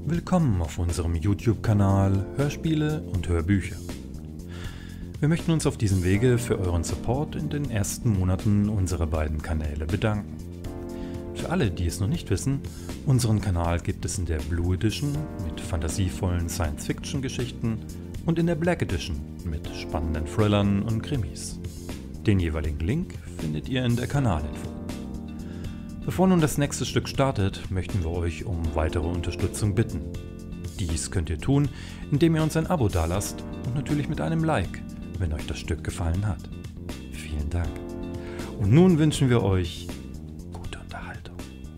Willkommen auf unserem YouTube-Kanal Hörspiele und Hörbücher. Wir möchten uns auf diesem Wege für euren Support in den ersten Monaten unserer beiden Kanäle bedanken. Für alle, die es noch nicht wissen, unseren Kanal gibt es in der Blue Edition mit fantasievollen Science-Fiction-Geschichten und in der Black Edition mit spannenden Thrillern und Krimis. Den jeweiligen Link findet ihr in der Kanalinfo. Bevor nun das nächste Stück startet, möchten wir euch um weitere Unterstützung bitten. Dies könnt ihr tun, indem ihr uns ein Abo dalasst und natürlich mit einem Like, wenn euch das Stück gefallen hat. Vielen Dank. Und nun wünschen wir euch gute Unterhaltung.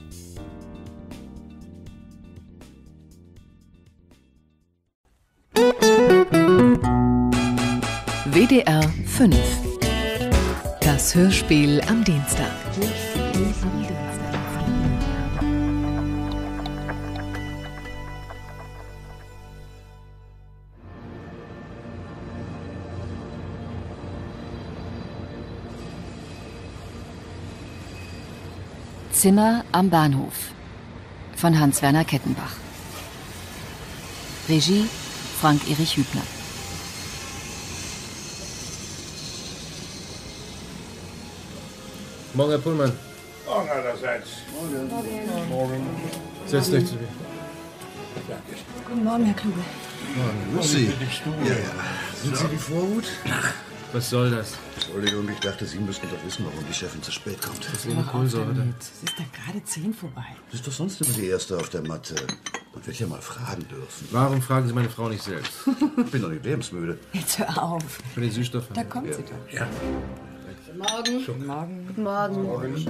WDR 5. Das Hörspiel am Dienstag. Zimmer am Bahnhof von Hans-Werner Kettenbach. Regie Frank-Erich Hübner. Morgen, Herr Pullmann. Morgen allerseits. Morgen. Setzt euch zu mir. Danke. Guten Morgen, Herr Kluge. Morgen. Lucy. Ja. Sind Sie die Vorhut? Was soll das? Entschuldigung, ich dachte, Sie müssten doch wissen, warum die Chefin zu spät kommt. Das ist eine Kohlensäure. Es ist da gerade 10 vorbei. Sie ist doch sonst immer die Erste auf der Matte. Man wird ja mal fragen dürfen. Warum fragen Sie meine Frau nicht selbst? Ich bin doch nicht lebensmüde. Jetzt hör auf. Für den Süßstoff. Da kommt sie doch. Ja. Guten Morgen. Guten Morgen.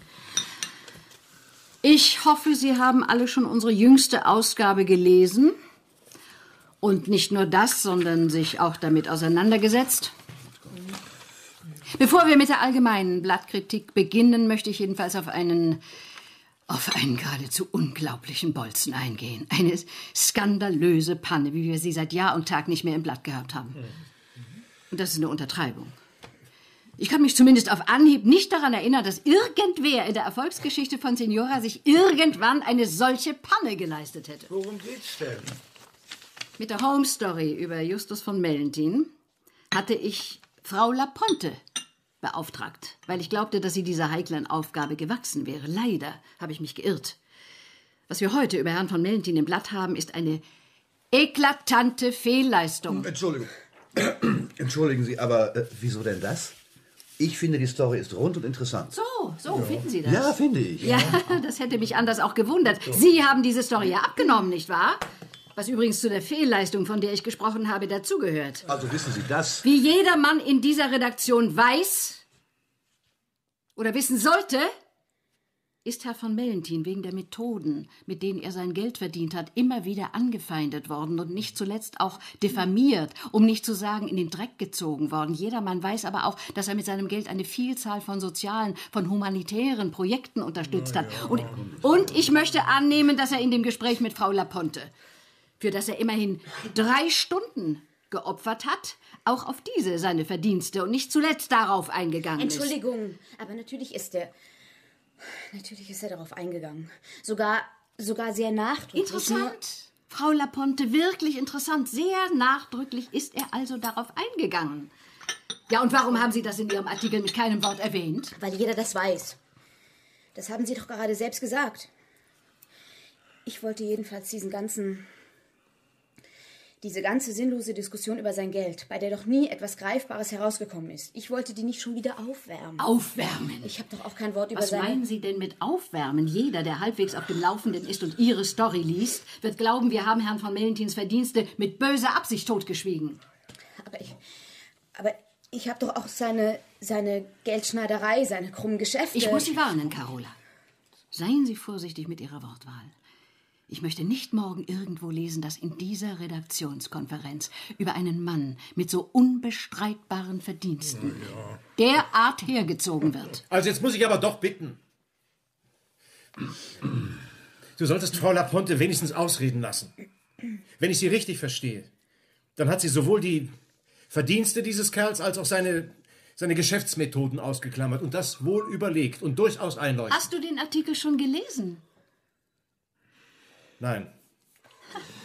Ich hoffe, Sie haben alle schon unsere jüngste Ausgabe gelesen. Und nicht nur das, sondern sich auch damit auseinandergesetzt. Bevor wir mit der allgemeinen Blattkritik beginnen, möchte ich jedenfalls auf einen geradezu unglaublichen Bolzen eingehen. Eine skandalöse Panne, wie wir sie seit Jahr und Tag nicht mehr im Blatt gehabt haben. Und das ist eine Untertreibung. Ich kann mich zumindest auf Anhieb nicht daran erinnern, dass irgendwer in der Erfolgsgeschichte von Signora sich irgendwann eine solche Panne geleistet hätte. Worum geht's denn? Mit der Home Story über Justus von Mellenthin hatte ich Frau Laponte beauftragt, weil ich glaubte, dass sie dieser heiklen Aufgabe gewachsen wäre. Leider habe ich mich geirrt. Was wir heute über Herrn von Mellenthin im Blatt haben, ist eine eklatante Fehlleistung. Entschuldigen Sie, aber wieso denn das? Ich finde, die Story ist rund und interessant. So, finden Sie das? Ja, finde ich. Ja, das hätte mich anders auch gewundert. Sie haben diese Story ja abgenommen, nicht wahr? Was übrigens zu der Fehlleistung, von der ich gesprochen habe, dazugehört. Also wissen Sie das? Wie jeder Mann in dieser Redaktion weiß oder wissen sollte, ist Herr von Mellenthin wegen der Methoden, mit denen er sein Geld verdient hat, immer wieder angefeindet worden und nicht zuletzt auch diffamiert, um nicht zu sagen in den Dreck gezogen worden. Jedermann weiß aber auch, dass er mit seinem Geld eine Vielzahl von sozialen, von humanitären Projekten unterstützt hat. Und ich möchte annehmen, dass er in dem Gespräch mit Frau Laponte, für das er immerhin 3 Stunden geopfert hat, auch auf diese seine Verdienste und nicht zuletzt darauf eingegangen ist. Entschuldigung, aber natürlich ist er darauf eingegangen. Sogar sehr nachdrücklich. Interessant. Frau Laponte, wirklich interessant. Sehr nachdrücklich ist er also darauf eingegangen. Ja, und warum haben Sie das in Ihrem Artikel mit keinem Wort erwähnt? Weil jeder das weiß. Das haben Sie doch gerade selbst gesagt. Ich wollte jedenfalls diese ganze sinnlose Diskussion über sein Geld, bei der doch nie etwas Greifbares herausgekommen ist. Ich wollte die nicht schon wieder aufwärmen. Aufwärmen? Ich habe doch auch kein Wort über Was meinen Sie denn mit aufwärmen? Jeder, der halbwegs auf dem Laufenden ist und Ihre Story liest, wird glauben, wir haben Herrn von Mellenthins Verdienste mit böser Absicht totgeschwiegen. Aber ich habe doch auch seine Geldschneiderei, seine krummen Geschäfte. Ich muss Sie warnen, Carola. Seien Sie vorsichtig mit Ihrer Wortwahl. Ich möchte nicht morgen irgendwo lesen, dass in dieser Redaktionskonferenz über einen Mann mit so unbestreitbaren Verdiensten derart hergezogen wird. Also jetzt muss ich aber doch bitten. Du solltest Frau Laponte wenigstens ausreden lassen. Wenn ich sie richtig verstehe, dann hat sie sowohl die Verdienste dieses Kerls als auch seine Geschäftsmethoden ausgeklammert und das wohl überlegt und durchaus einleuchtend. Hast du den Artikel schon gelesen? Nein.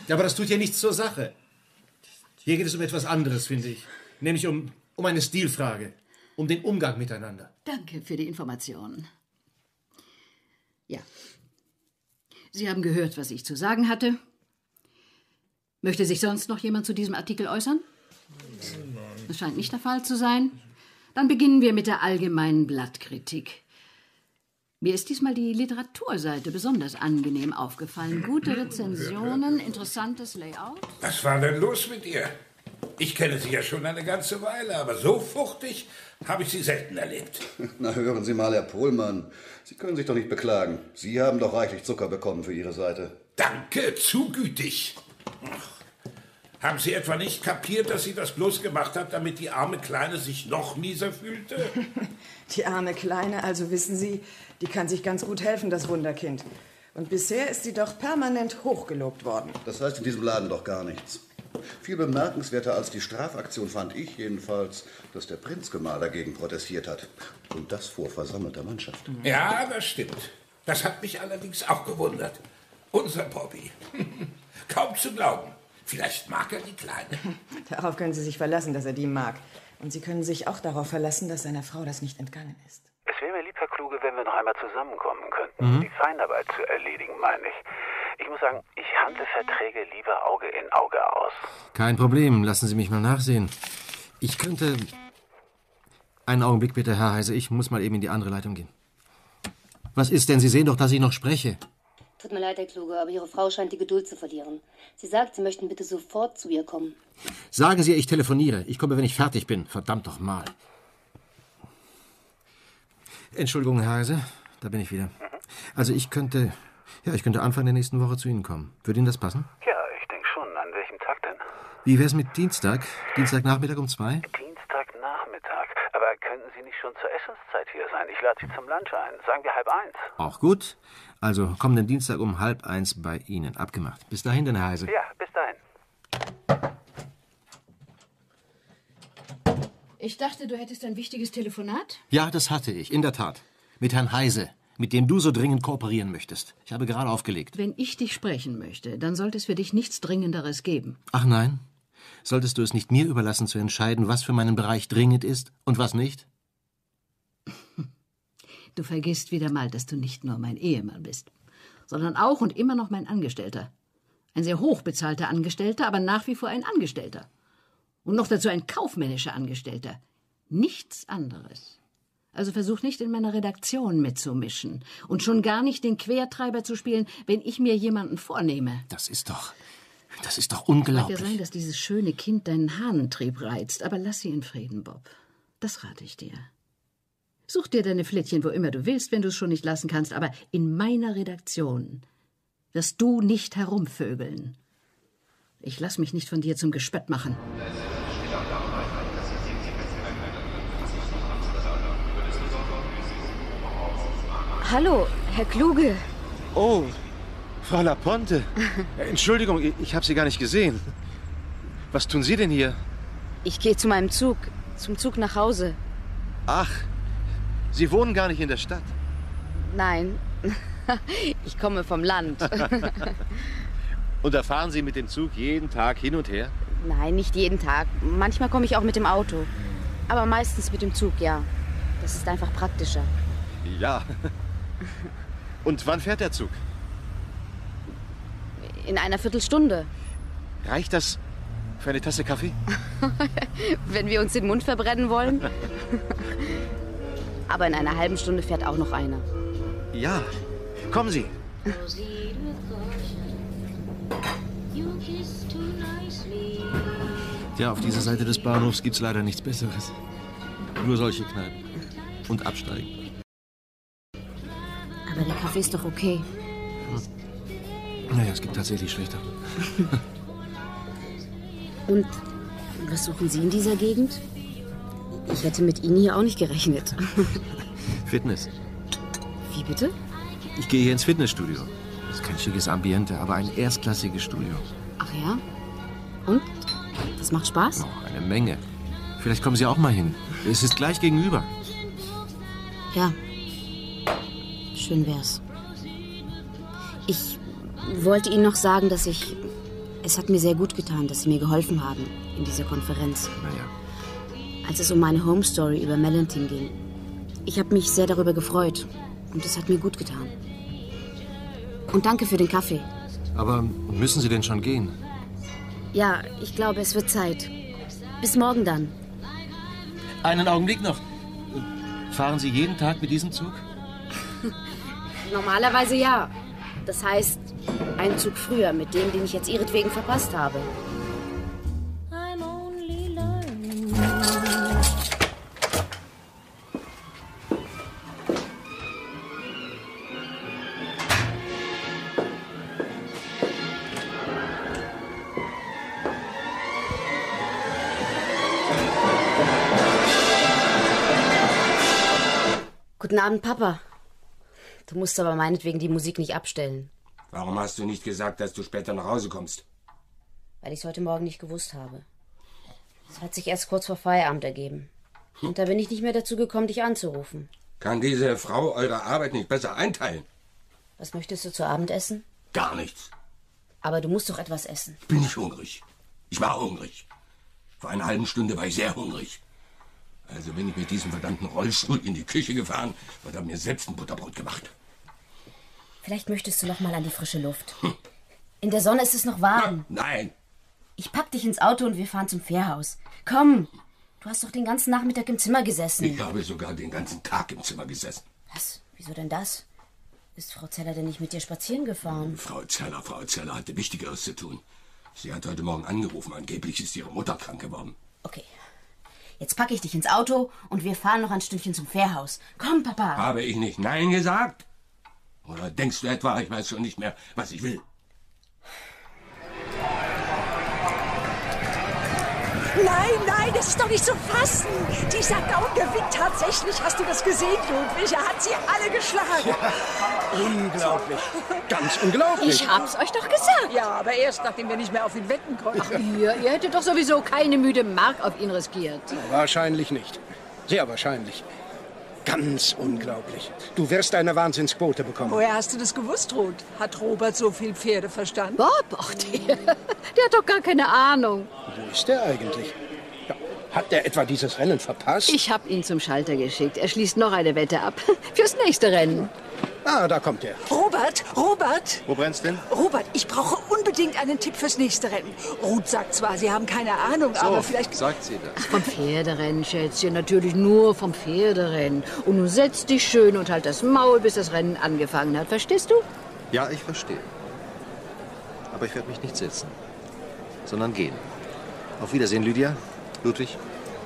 Ja, aber das tut ja nichts zur Sache. Hier geht es um etwas anderes, finde ich. Nämlich um eine Stilfrage. Um den Umgang miteinander. Danke für die Information. Ja. Sie haben gehört, was ich zu sagen hatte. Möchte sich sonst noch jemand zu diesem Artikel äußern? Das scheint nicht der Fall zu sein. Dann beginnen wir mit der allgemeinen Blattkritik. Mir ist diesmal die Literaturseite besonders angenehm aufgefallen. Gute Rezensionen, interessantes Layout. Was war denn los mit ihr? Ich kenne Sie ja schon eine ganze Weile, aber so fuchtig habe ich Sie selten erlebt. Na, hören Sie mal, Herr Pohlmann. Sie können sich doch nicht beklagen. Sie haben doch reichlich Zucker bekommen für Ihre Seite. Danke, zu gütig. Haben Sie etwa nicht kapiert, dass sie das bloß gemacht hat, damit die arme Kleine sich noch mieser fühlte? Die arme Kleine, also wissen Sie, die kann sich ganz gut helfen, das Wunderkind. Und bisher ist sie doch permanent hochgelobt worden. Das heißt in diesem Laden doch gar nichts. Viel bemerkenswerter als die Strafaktion fand ich jedenfalls, dass der Prinzgemahl dagegen protestiert hat. Und das vor versammelter Mannschaft. Ja, das stimmt. Das hat mich allerdings auch gewundert. Unser Bobby. Kaum zu glauben. Vielleicht mag er die Kleine. Darauf können Sie sich verlassen, dass er die mag. Und Sie können sich auch darauf verlassen, dass seiner Frau das nicht entgangen ist. Es wäre mir lieb, Herr Kluge, wenn wir noch einmal zusammenkommen könnten, um die Feinarbeit zu erledigen, meine ich. Ich muss sagen, ich handle Verträge lieber Auge in Auge aus. Kein Problem, lassen Sie mich mal nachsehen. Ich könnte... Einen Augenblick bitte, Herr Heise, ich muss mal eben in die andere Leitung gehen. Was ist denn? Sie sehen doch, dass ich noch spreche. Tut mir leid, Herr Kluge, aber Ihre Frau scheint die Geduld zu verlieren. Sie sagt, Sie möchten bitte sofort zu ihr kommen. Sagen Sie, ich telefoniere. Ich komme, wenn ich fertig bin. Verdammt doch mal. Entschuldigung, Herr Heise, da bin ich wieder. Also ich könnte Anfang der nächsten Woche zu Ihnen kommen. Würde Ihnen das passen? Ja, ich denke schon. An welchem Tag denn? Wie wär's mit Dienstag? Dienstagnachmittag um 2? Dienstagnachmittag. Aber könnten Sie nicht schon zur Essenszeit hier sein? Ich lade Sie zum Lunch ein. Sagen wir 12:30. Auch gut. Also kommenden Dienstag um 12:30 bei Ihnen. Abgemacht. Bis dahin, denn Herr Heise. Ja, bis dahin. Ich dachte, du hättest ein wichtiges Telefonat? Ja, das hatte ich, in der Tat. Mit Herrn Heise, mit dem du so dringend kooperieren möchtest. Ich habe gerade aufgelegt. Wenn ich dich sprechen möchte, dann sollte es für dich nichts Dringenderes geben. Ach nein? Solltest du es nicht mir überlassen zu entscheiden, was für meinen Bereich dringend ist und was nicht? Du vergisst wieder mal, dass du nicht nur mein Ehemann bist, sondern auch und immer noch mein Angestellter. Ein sehr hochbezahlter Angestellter, aber nach wie vor ein Angestellter. Und noch dazu ein kaufmännischer Angestellter. Nichts anderes. Also versuch nicht in meiner Redaktion mitzumischen und schon gar nicht den Quertreiber zu spielen, wenn ich mir jemanden vornehme. Das ist doch unglaublich. Mag ja sein, dass dieses schöne Kind deinen Hahnentrieb reizt, aber lass sie in Frieden, Bob. Das rate ich dir. Such dir deine Flittchen, wo immer du willst, wenn du es schon nicht lassen kannst, aber in meiner Redaktion wirst du nicht herumvögeln. Ich lass mich nicht von dir zum Gespött machen. Hallo, Herr Kluge. Oh, Frau Laponte. Entschuldigung, ich habe Sie gar nicht gesehen. Was tun Sie denn hier? Ich gehe zu meinem Zug, zum Zug nach Hause. Ach, Sie wohnen gar nicht in der Stadt. Nein, ich komme vom Land. Und da fahren Sie mit dem Zug jeden Tag hin und her? Nein, nicht jeden Tag. Manchmal komme ich auch mit dem Auto. Aber meistens mit dem Zug, ja. Das ist einfach praktischer. Ja. Und wann fährt der Zug? In einer Viertelstunde. Reicht das für eine Tasse Kaffee? Wenn wir uns den Mund verbrennen wollen. Aber in einer halben Stunde fährt auch noch einer. Ja, kommen Sie. Ja, auf dieser Seite des Bahnhofs gibt's leider nichts Besseres. Nur solche Kneipen. Und absteigen. Aber der Kaffee ist doch okay. Naja, es gibt tatsächlich schlechter. Und was suchen Sie in dieser Gegend? Ich hätte mit Ihnen hier auch nicht gerechnet. Fitness. Wie bitte? Ich gehe hier ins Fitnessstudio. Das ist kein schickes Ambiente, aber ein erstklassiges Studio. Ach ja? Und? Das macht Spaß? Oh, eine Menge. Vielleicht kommen Sie auch mal hin. Es ist gleich gegenüber. Ja. Schön wär's. Ich wollte Ihnen noch sagen, dass ich Es hat mir sehr gut getan, dass Sie mir geholfen haben in dieser Konferenz. Naja. Als es um meine Home Story über Melantin ging. Ich habe mich sehr darüber gefreut. Und es hat mir gut getan. Und danke für den Kaffee. Aber müssen Sie denn schon gehen? Ja, ich glaube, es wird Zeit. Bis morgen dann. Einen Augenblick noch. Fahren Sie jeden Tag mit diesem Zug? Normalerweise ja. Das heißt, ein Zug früher mit dem, den ich jetzt ihretwegen verpasst habe. Guten Abend, Papa. Du musst aber meinetwegen die Musik nicht abstellen. Warum hast du nicht gesagt, dass du später nach Hause kommst? Weil ich es heute Morgen nicht gewusst habe. Es hat sich erst kurz vor Feierabend ergeben. Und da bin ich nicht mehr dazu gekommen, dich anzurufen. Kann diese Frau eure Arbeit nicht besser einteilen? Was möchtest du zu Abend essen? Gar nichts. Aber du musst doch etwas essen. Bin ich hungrig. Ich war hungrig. Vor einer halben Stunde war ich sehr hungrig. Also bin ich mit diesem verdammten Rollstuhl in die Küche gefahren und habe mir selbst ein Butterbrot gemacht. Vielleicht möchtest du noch mal an die frische Luft. In der Sonne ist es noch warm. Nein. Ich pack dich ins Auto und wir fahren zum Fährhaus. Komm, du hast doch den ganzen Nachmittag im Zimmer gesessen. Ich habe sogar den ganzen Tag im Zimmer gesessen. Was? Wieso denn das? Ist Frau Zeller denn nicht mit dir spazieren gefahren? Frau Zeller hatte Wichtigeres zu tun. Sie hat heute Morgen angerufen. Angeblich ist ihre Mutter krank geworden. Okay. Jetzt packe ich dich ins Auto und wir fahren noch ein Stündchen zum Fährhaus. Komm, Papa. Habe ich nicht Nein gesagt? Oder denkst du etwa, ich weiß schon nicht mehr, was ich will? Nein, das ist doch nicht zu fassen. Dieser Gaul gewinnt tatsächlich. Hast du das gesehen, Ludwig? Er hat sie alle geschlagen. Ja, unglaublich. Ganz unglaublich. Ich hab's euch doch gesagt. Ja, aber erst, nachdem wir nicht mehr auf ihn wetten konnten. Ach, ihr hättet doch sowieso keine müde Mark auf ihn riskiert. Wahrscheinlich nicht. Sehr wahrscheinlich. Ganz unglaublich. Du wirst eine Wahnsinnsquote bekommen. Woher hast du das gewusst, Ruth? Hat Robert so viel Pferdeverstand? Bob, ach, der hat doch gar keine Ahnung. Wo ist der eigentlich? Ja, hat der etwa dieses Rennen verpasst? Ich habe ihn zum Schalter geschickt. Er schließt noch eine Wette ab. Fürs nächste Rennen. Ah, da kommt er. Robert! Wo brennt's denn? Robert, ich brauche unbedingt einen Tipp fürs nächste Rennen. Ruth sagt zwar, Sie haben keine Ahnung, aber vielleicht... sagt sie das. Ach, vom Pferderennen, Schätzchen. Natürlich nur vom Pferderennen. Und nun setz dich schön und halt das Maul, bis das Rennen angefangen hat. Verstehst du? Ja, ich verstehe. Aber ich werde mich nicht setzen, sondern gehen. Auf Wiedersehen, Lydia. Ludwig.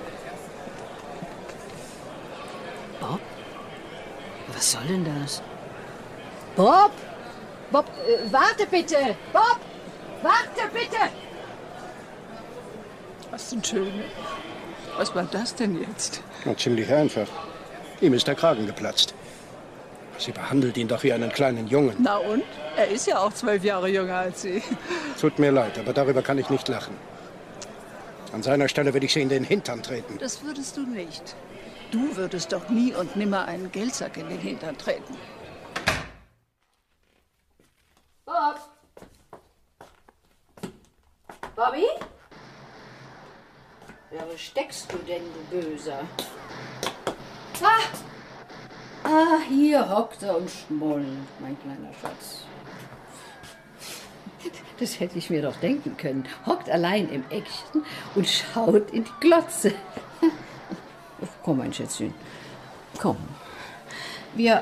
Bob? Was soll denn das? Bob! Bob, warte bitte! Bob! Warte bitte! Was denn Schöne? Was war das denn jetzt? Na, ziemlich einfach. Ihm ist der Kragen geplatzt. Sie behandelt ihn doch wie einen kleinen Jungen. Na und? Er ist ja auch 12 Jahre jünger als Sie. Tut mir leid, aber darüber kann ich nicht lachen. An seiner Stelle würde ich sie in den Hintern treten. Das würdest du nicht. Du würdest doch nie und nimmer einen Geldsack in den Hintern treten. Bob! Bobby? Ja, wo steckst du denn, du Böser? Hier hockt er und schmollt, mein kleiner Schatz. Das hätte ich mir doch denken können. Hockt allein im Eckchen und schaut in die Glotze. Komm, mein Schätzchen. Komm. Wir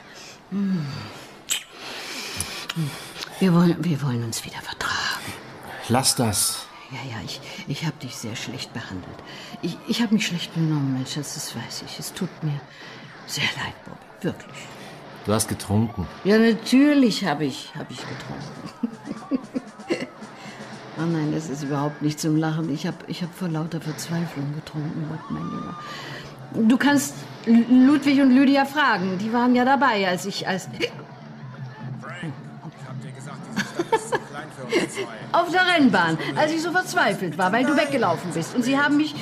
wollen uns wieder vertragen. Lass das. Ja, ich habe dich sehr schlecht behandelt. Ich habe mich schlecht benommen, mein Schatz, das weiß ich. Es tut mir sehr leid, Bobby, wirklich. Du hast getrunken. Ja, natürlich habe ich getrunken. Oh nein, das ist überhaupt nicht zum Lachen. Ich hab vor lauter Verzweiflung getrunken, Gott, mein Lieber. Du kannst Ludwig und Lydia fragen. Die waren ja dabei, als... Frank, ich hab dir gesagt, diese Stadt ist zu klein für uns zwei. Auf der Rennbahn, als ich so verzweifelt war, weil du weggelaufen bist. Und sie haben mich...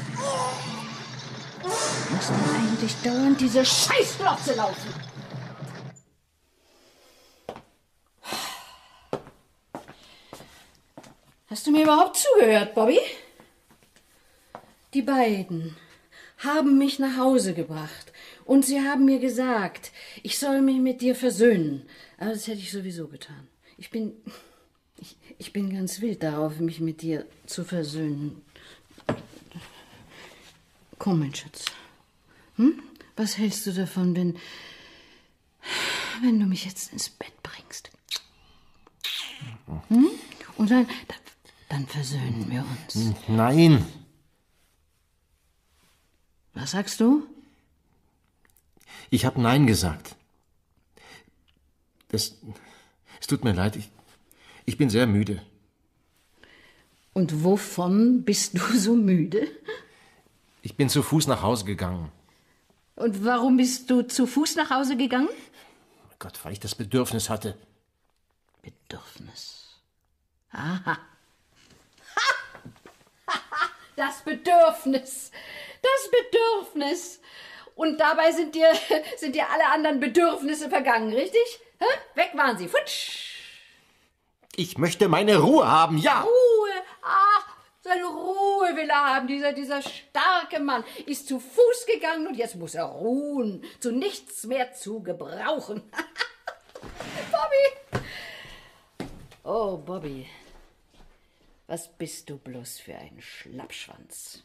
Muss man eigentlich dauernd diese Scheißglotze laufen? Hast du mir überhaupt zugehört, Bobby? Die beiden haben mich nach Hause gebracht und sie haben mir gesagt, ich soll mich mit dir versöhnen. Aber das hätte ich sowieso getan. Ich bin ganz wild darauf, mich mit dir zu versöhnen. Komm, mein Schatz. Was hältst du davon, wenn du mich jetzt ins Bett bringst? Und dann versöhnen wir uns. Nein. Was sagst du? Ich habe Nein gesagt. Es tut mir leid, ich bin sehr müde. Und wovon bist du so müde? Ich bin zu Fuß nach Hause gegangen. Und warum bist du zu Fuß nach Hause gegangen? Oh Gott, weil ich das Bedürfnis hatte. Bedürfnis. Aha. Das Bedürfnis. Das Bedürfnis. Und dabei sind dir alle anderen Bedürfnisse vergangen, richtig? Hä? Weg waren sie. Futsch. Ich möchte meine Ruhe haben, ja. Ruhe. Ach, seine Ruhe will er haben. Dieser starke Mann ist zu Fuß gegangen und jetzt muss er ruhen. Zu nichts mehr zu gebrauchen. Bobby. Oh, Bobby. Was bist du bloß für ein Schlappschwanz?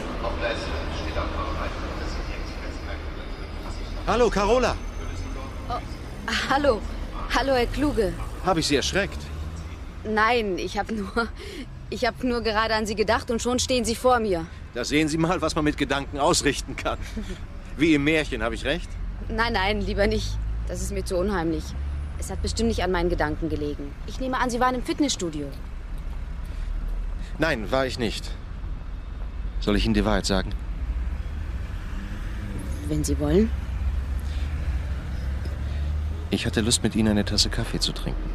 Hallo, Carola. Oh, hallo. Hallo, Herr Kluge. Habe ich Sie erschreckt? Nein, ich habe nur gerade an Sie gedacht und schon stehen Sie vor mir. Da sehen Sie mal, was man mit Gedanken ausrichten kann. Wie im Märchen, habe ich recht? Nein, lieber nicht. Das ist mir zu unheimlich. Es hat bestimmt nicht an meinen Gedanken gelegen. Ich nehme an, Sie waren im Fitnessstudio. Nein, war ich nicht. Soll ich Ihnen die Wahrheit sagen? Wenn Sie wollen. Ich hatte Lust, mit Ihnen eine Tasse Kaffee zu trinken.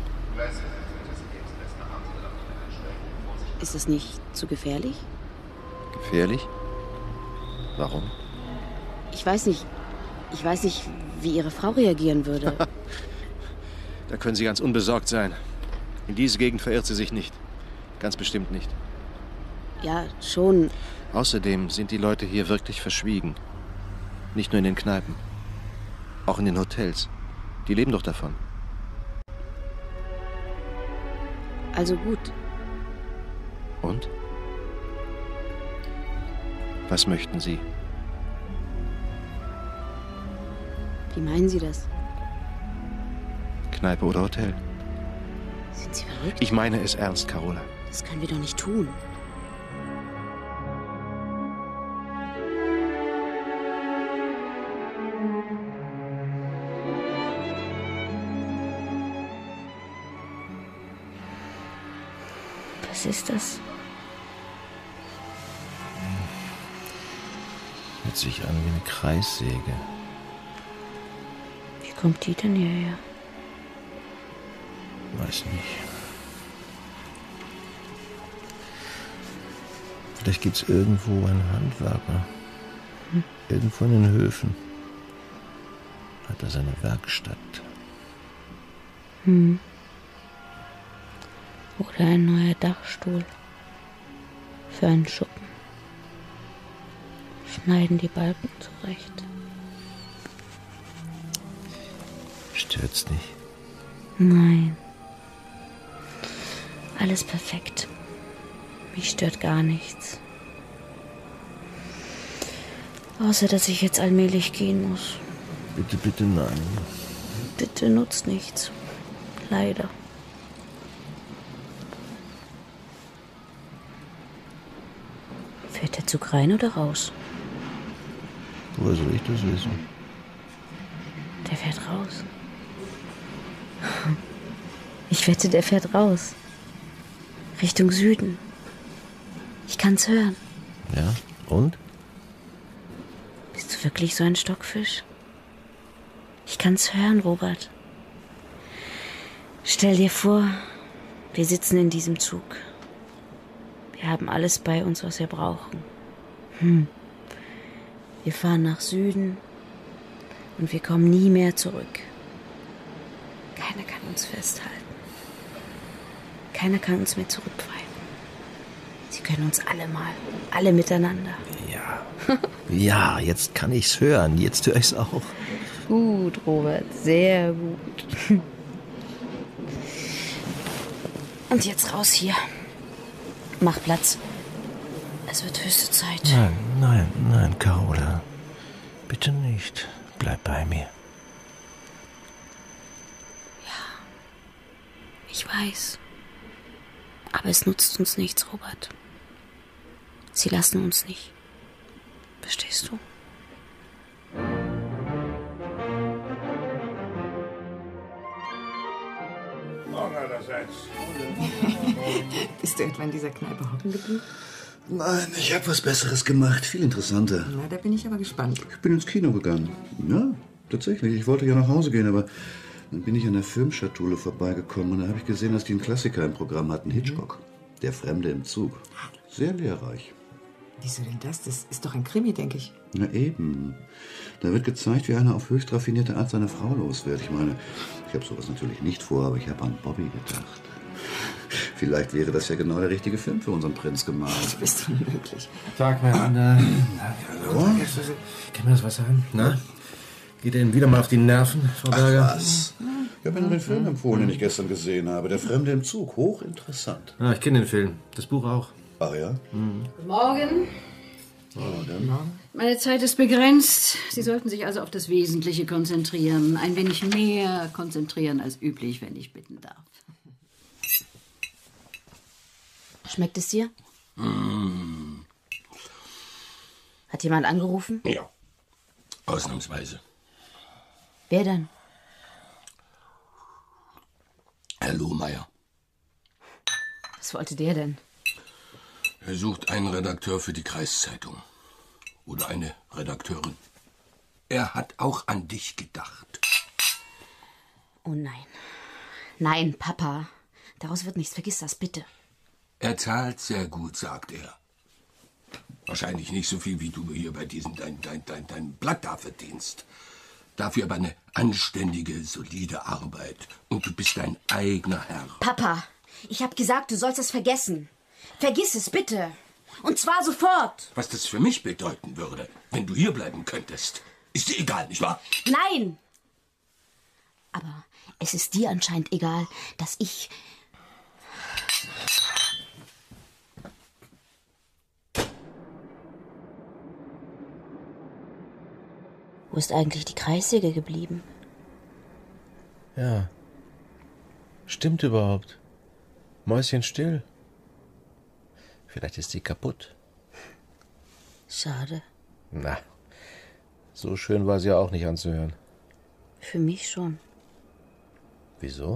Ist es nicht zu gefährlich? Gefährlich? Warum? Ich weiß nicht, wie Ihre Frau reagieren würde. Da können Sie ganz unbesorgt sein. In diese Gegend verirrt sie sich nicht. Ganz bestimmt nicht. Ja, schon. Außerdem sind die Leute hier wirklich verschwiegen. Nicht nur in den Kneipen. Auch in den Hotels. Die leben doch davon. Also gut. Und? Was möchten Sie? Wie meinen Sie das? Kneipe oder Hotel? Sind Sie verrückt? Ich meine es ernst, Carola. Das können wir doch nicht tun. Was ist das? Hört sich an wie eine Kreissäge. Wie kommt die denn hierher? Weiß nicht. Vielleicht gibt's irgendwo einen Handwerker. Irgendwo in den Höfen. Hat er seine Werkstatt. Oder ein neuer Dachstuhl. Für einen Schuppen. Schneiden die Balken zurecht. Stört's nicht? Nein. Alles perfekt. Mich stört gar nichts. Außer, dass ich jetzt allmählich gehen muss. Bitte, bitte nein. Bitte nutzt nichts. Leider. Fährt der Zug rein oder raus? Woher soll ich das wissen? Der fährt raus. Ich wette, der fährt raus. Richtung Süden. Ich kann's hören. Ja, und? Bist du wirklich so ein Stockfisch? Ich kann's hören, Robert. Stell dir vor, wir sitzen in diesem Zug. Wir haben alles bei uns, was wir brauchen. Wir fahren nach Süden und wir kommen nie mehr zurück. Keiner kann uns festhalten. Keiner kann uns mehr zurückpfeifen. Sie können uns alle mal. Alle miteinander. Ja. Ja, jetzt kann ich's hören. Jetzt höre ich's auch. Gut, Robert. Sehr gut. Und jetzt raus hier. Mach Platz. Es wird höchste Zeit. Nein, Carola. Bitte nicht. Bleib bei mir. Ich weiß. Aber es nutzt uns nichts, Robert. Sie lassen uns nicht. Verstehst du? Morgen allerseits. Bist du etwa in dieser Kneipe hocken geblieben? Nein, ich habe was Besseres gemacht. Viel interessanter. Na, da bin ich aber gespannt. Ich bin ins Kino gegangen. Ja, tatsächlich. Ich wollte ja nach Hause gehen, aber dann bin ich an der Filmschatulle vorbeigekommen und da habe ich gesehen, dass die einen Klassiker im Programm hatten. Hitchcock. Der Fremde im Zug. Sehr lehrreich. Wieso denn das? Das ist doch ein Krimi, denke ich. Na eben. Da wird gezeigt, wie einer auf höchst raffinierte Art seine Frau los wird. Ich meine, ich habe sowas natürlich nicht vor, aber ich habe an Bobby gedacht. Vielleicht wäre das ja genau der richtige Film für unseren Prinzgemahl. Das bist unmöglich. Tag, Miranda. Hallo? Kann mir das was sagen? Na? Geht Ihnen wieder mal auf die Nerven, Frau Berger? Was? Ich habe Ihnen den Film empfohlen, den ich gestern gesehen habe. Der Fremde im Zug. Hochinteressant. Ah, ich kenne den Film. Das Buch auch. Ach ja? Guten Morgen. Morgen. Meine Zeit ist begrenzt. Sie sollten sich also auf das Wesentliche konzentrieren. Ein wenig mehr konzentrieren als üblich, wenn ich bitten darf. Schmeckt es dir? Hat jemand angerufen? Ja. Ausnahmsweise. Wer denn? Herr Lohmeier. Was wollte der denn? Er sucht einen Redakteur für die Kreiszeitung. Oder eine Redakteurin. Er hat auch an dich gedacht. Oh nein. Nein, Papa. Daraus wird nichts. Vergiss das, bitte. Er zahlt sehr gut, sagt er. Wahrscheinlich nicht so viel, wie du hier bei diesem dein Blatt da verdienst. Dafür aber eine anständige, solide Arbeit. Und du bist dein eigener Herr. Papa, ich hab gesagt, du sollst es vergessen. Vergiss es, bitte. Und zwar sofort. Was das für mich bedeuten würde, wenn du hier bleiben könntest, ist dir egal, nicht wahr? Nein. Aber es ist dir anscheinend egal, dass ich... Wo ist eigentlich die Kreissäge geblieben? Ja. Stimmt überhaupt. Mäuschenstill. Vielleicht ist sie kaputt. Schade. Na, so schön war sie ja auch nicht anzuhören. Für mich schon. Wieso?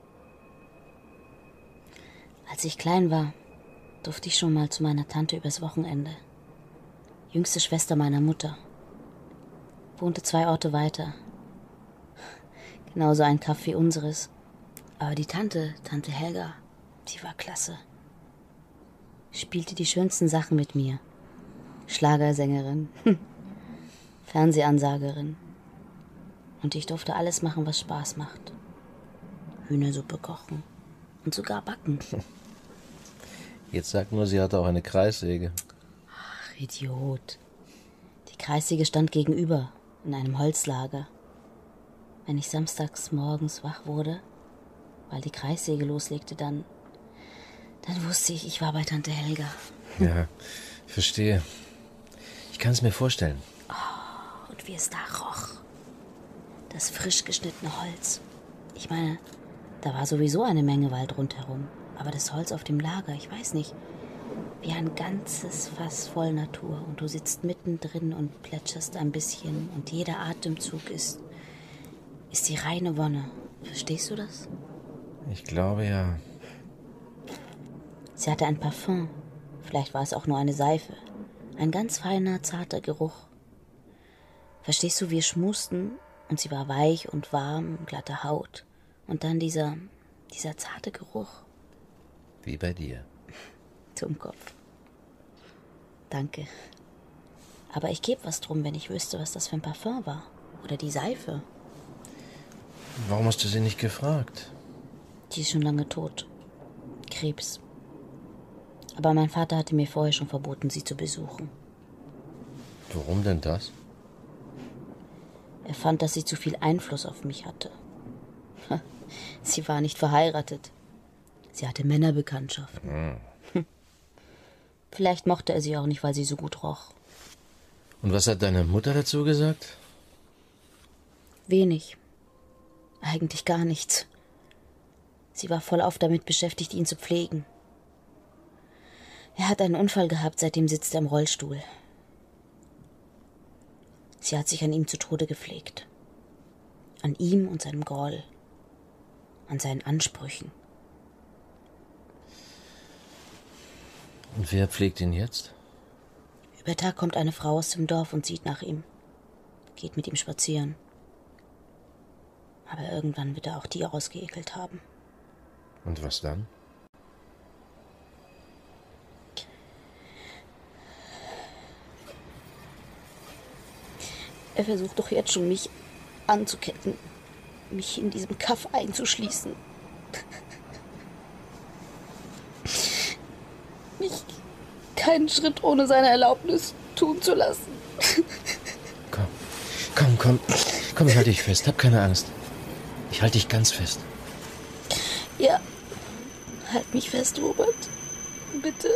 Als ich klein war, durfte ich schon mal zu meiner Tante übers Wochenende. Jüngste Schwester meiner Mutter. Wohnte 2 Orte weiter. Genauso ein Kaff wie unseres. Aber die Tante Helga, die war klasse. Spielte die schönsten Sachen mit mir. Schlagersängerin, Fernsehansagerin. Und ich durfte alles machen, was Spaß macht. Hühnersuppe kochen und sogar backen. Jetzt sag nur, sie hatte auch eine Kreissäge. Ach, Idiot. Die Kreissäge stand gegenüber, in einem Holzlager. Wenn ich samstags morgens wach wurde, weil die Kreissäge loslegte, dann wusste ich, ich war bei Tante Helga. Ja, ich verstehe. Ich kann es mir vorstellen. Oh, und wie es da roch. Das frisch geschnittene Holz. Ich meine, da war sowieso eine Menge Wald rundherum. Aber das Holz auf dem Lager, ich weiß nicht, wie ein ganzes Fass voll Natur. Und du sitzt mittendrin und plätscherst ein bisschen. Und jeder Atemzug ist die reine Wonne. Verstehst du das? Ich glaube, ja. Sie hatte ein Parfum. Vielleicht war es auch nur eine Seife. Ein ganz feiner, zarter Geruch. Verstehst du, wir schmusten und sie war weich und warm, glatte Haut. Und dann dieser zarte Geruch. Wie bei dir. Dummkopf. Danke. Aber ich geb was drum, wenn ich wüsste, was das für ein Parfum war. Oder die Seife. Warum hast du sie nicht gefragt? Die ist schon lange tot. Krebs. Aber mein Vater hatte mir vorher schon verboten, sie zu besuchen. Warum denn das? Er fand, dass sie zu viel Einfluss auf mich hatte. Sie war nicht verheiratet. Sie hatte Männerbekanntschaft. Vielleicht mochte er sie auch nicht, weil sie so gut roch. Und was hat deine Mutter dazu gesagt? Wenig. Eigentlich gar nichts. Sie war vollauf damit beschäftigt, ihn zu pflegen. Er hat einen Unfall gehabt, seitdem sitzt er im Rollstuhl. Sie hat sich an ihm zu Tode gepflegt. An ihm und seinem Groll. An seinen Ansprüchen. Und wer pflegt ihn jetzt? Über Tag kommt eine Frau aus dem Dorf und sieht nach ihm. Geht mit ihm spazieren. Aber irgendwann wird er auch die ausgeekelt haben. Und was dann? Er versucht doch jetzt schon, mich anzuketten. Mich in diesem Kaff einzuschließen. Mich keinen Schritt ohne seine Erlaubnis tun zu lassen. Komm, ich halte dich fest. Hab keine Angst. Ich halte dich ganz fest. Ja, halt mich fest, Robert. Bitte.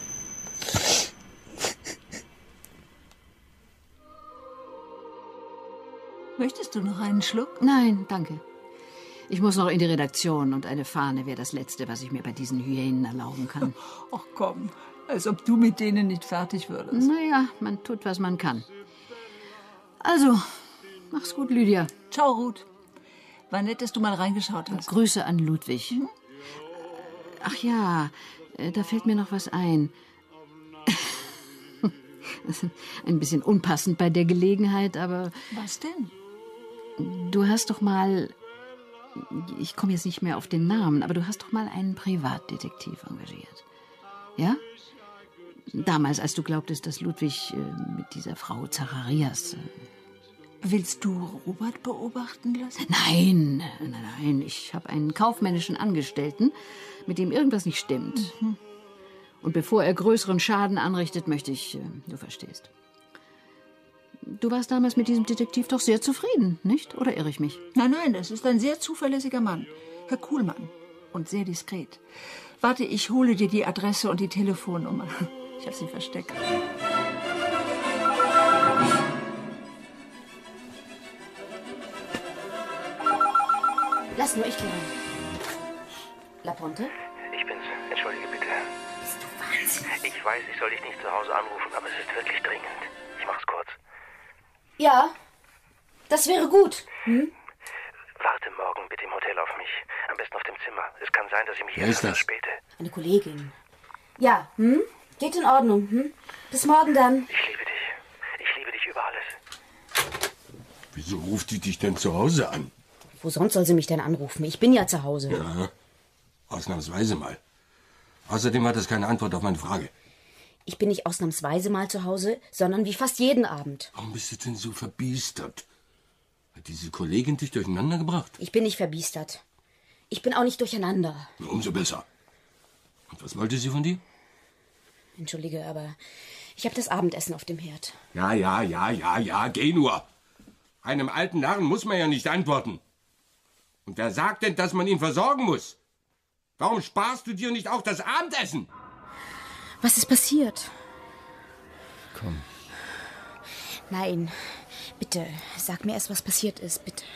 Möchtest du noch einen Schluck? Nein, danke. Ich muss noch in die Redaktion und eine Fahne wäre das Letzte, was ich mir bei diesen Hyänen erlauben kann. Ach komm, als ob du mit denen nicht fertig würdest. Naja, man tut, was man kann. Also, mach's gut, Lydia. Ciao, Ruth. War nett, dass du mal reingeschaut hast. Grüße an Ludwig. Ach ja, da fällt mir noch was ein. Das ist ein bisschen unpassend bei der Gelegenheit, aber... Was denn? Du hast doch mal... Ich komme jetzt nicht mehr auf den Namen, aber du hast doch mal einen Privatdetektiv engagiert. Ja? Damals, als du glaubtest, dass Ludwig mit dieser Frau Zacharias... Willst du Robert beobachten lassen? Nein. Ich habe einen kaufmännischen Angestellten, mit dem irgendwas nicht stimmt. Und bevor er größeren Schaden anrichtet, möchte ich, du verstehst. Du warst damals mit diesem Detektiv doch sehr zufrieden, nicht? Oder irre ich mich? Nein, das ist ein sehr zuverlässiger Mann. Herr Kuhlmann. Und sehr diskret. Warte, ich hole dir die Adresse und die Telefonnummer. Ich habe sie versteckt. Lass nur, ich gehe rein. La Ponte? Ich bin's. Entschuldige bitte. Bist du wahnsinnig? Ich weiß, ich soll dich nicht zu Hause anrufen, aber es ist wirklich dringend. Ich mach's kurz. Ja, das wäre gut. Warte morgen bitte im Hotel auf mich. Am besten auf dem Zimmer. Es kann sein, dass ich mich erst verspäte. Eine Kollegin. Ja, geht in Ordnung. Bis morgen dann. Ich liebe dich. Ich liebe dich über alles. Wieso ruft die dich denn zu Hause an? Wo sonst soll sie mich denn anrufen? Ich bin ja zu Hause. Ja, ausnahmsweise mal. Außerdem hat das keine Antwort auf meine Frage. Ich bin nicht ausnahmsweise mal zu Hause, sondern wie fast jeden Abend. Warum bist du denn so verbiestert? Hat diese Kollegin dich durcheinander gebracht? Ich bin nicht verbiestert. Ich bin auch nicht durcheinander. Umso besser. Und was wollte sie von dir? Entschuldige, aber ich habe das Abendessen auf dem Herd. Ja, geh nur. Einem alten Narren muss man ja nicht antworten. Und wer sagt denn, dass man ihn versorgen muss? Warum sparst du dir nicht auch das Abendessen? Was ist passiert? Komm. Nein, bitte, sag mir erst, was passiert ist, bitte.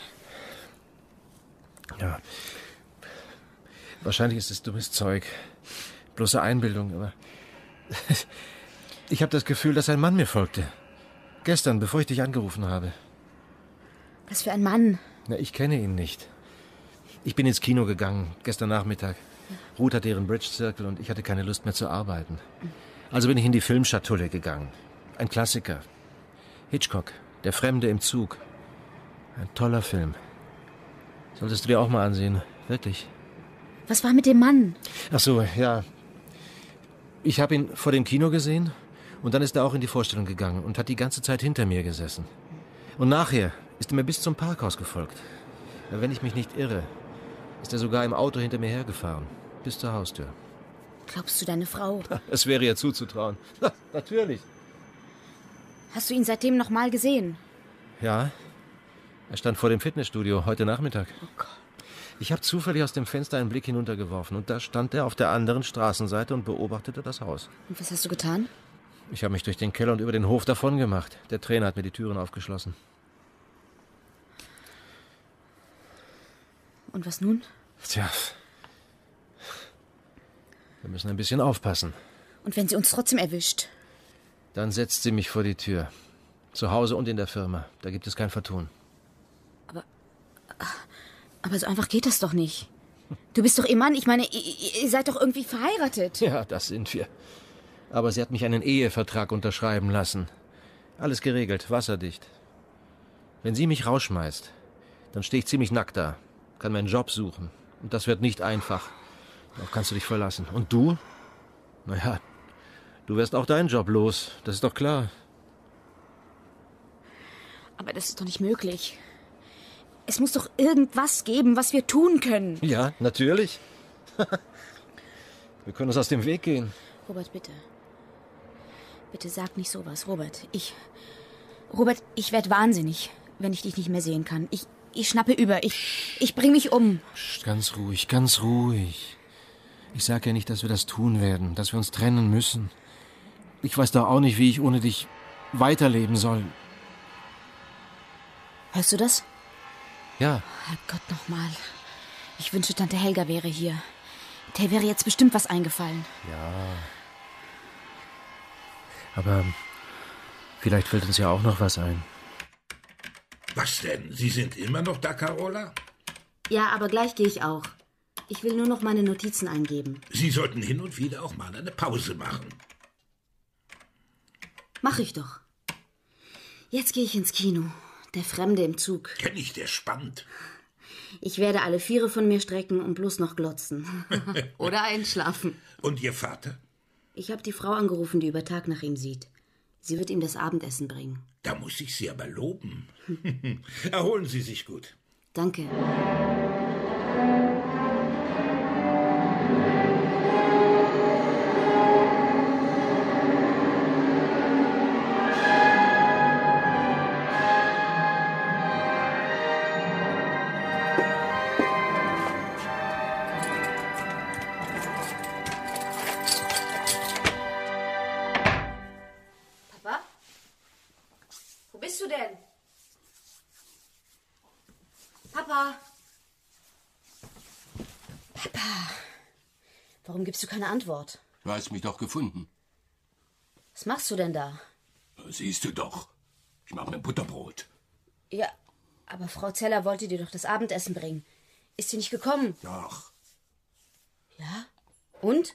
Ja, wahrscheinlich ist es dummes Zeug. Bloße Einbildung, aber... Ich habe das Gefühl, dass ein Mann mir folgte. Gestern, bevor ich dich angerufen habe. Was für ein Mann? Na, ich kenne ihn nicht. Ich bin ins Kino gegangen, gestern Nachmittag. Ruth hatte ihren Bridge Circle und ich hatte keine Lust mehr zu arbeiten. Also bin ich in die Filmschatulle gegangen. Ein Klassiker. Hitchcock, Der Fremde im Zug. Ein toller Film. Solltest du dir auch mal ansehen, wirklich. Was war mit dem Mann? Ach so, ja. Ich habe ihn vor dem Kino gesehen und dann ist er auch in die Vorstellung gegangen und hat die ganze Zeit hinter mir gesessen. Und nachher ist er mir bis zum Parkhaus gefolgt. Wenn ich mich nicht irre, ist er sogar im Auto hinter mir hergefahren. Bis zur Haustür. Glaubst du deine Frau? Es wäre ihr zuzutrauen. Natürlich. Hast du ihn seitdem noch mal gesehen? Ja, er stand vor dem Fitnessstudio heute Nachmittag. Oh Gott. Ich habe zufällig aus dem Fenster einen Blick hinuntergeworfen und da stand er auf der anderen Straßenseite und beobachtete das Haus. Und was hast du getan? Ich habe mich durch den Keller und über den Hof davon gemacht. Der Trainer hat mir die Türen aufgeschlossen. Und was nun? Tja, wir müssen ein bisschen aufpassen. Und wenn sie uns trotzdem erwischt? Dann setzt sie mich vor die Tür. Zu Hause und in der Firma. Da gibt es kein Vertun. Aber so einfach geht das doch nicht. Du bist doch ihr Mann. Ich meine, ihr seid doch irgendwie verheiratet. Ja, das sind wir. Aber sie hat mich einen Ehevertrag unterschreiben lassen. Alles geregelt, wasserdicht. Wenn sie mich rausschmeißt, dann stehe ich ziemlich nackt da. Kann meinen Job suchen. Und das wird nicht einfach. Darauf kannst du dich verlassen. Und du? Naja, du wirst auch deinen Job los. Das ist doch klar. Aber das ist doch nicht möglich. Es muss doch irgendwas geben, was wir tun können. Ja, natürlich. Wir können uns aus dem Weg gehen. Robert, bitte. Bitte sag nicht sowas, Robert. Robert, ich werde wahnsinnig, wenn ich dich nicht mehr sehen kann. Ich schnappe über. Ich bring mich um. Psst, ganz ruhig, ganz ruhig. Ich sag ja nicht, dass wir das tun werden, dass wir uns trennen müssen. Ich weiß doch auch nicht, wie ich ohne dich weiterleben soll. Hörst du das? Ja. Herrgott, nochmal. Ich wünschte, Tante Helga wäre hier. Der wäre jetzt bestimmt was eingefallen. Ja. Aber vielleicht fällt uns ja auch noch was ein. Was denn? Sie sind immer noch da, Carola? Ja, aber gleich gehe ich auch. Ich will nur noch meine Notizen eingeben. Sie sollten hin und wieder auch mal eine Pause machen. Mach ich doch. Jetzt gehe ich ins Kino. Der Fremde im Zug. Kenn ich, der spannend. Ich werde alle Viere von mir strecken und bloß noch glotzen. Oder einschlafen. Und Ihr Vater? Ich habe die Frau angerufen, die über Tag nach ihm sieht. Sie wird ihm das Abendessen bringen. Da muss ich Sie aber loben. Erholen Sie sich gut. Danke. Wo bist du denn? Papa! Papa! Warum gibst du keine Antwort? Du hast mich doch gefunden. Was machst du denn da? Siehst du doch. Ich mache mir Butterbrot. Ja, aber Frau Zeller wollte dir doch das Abendessen bringen. Ist sie nicht gekommen? Doch. Ja? Und?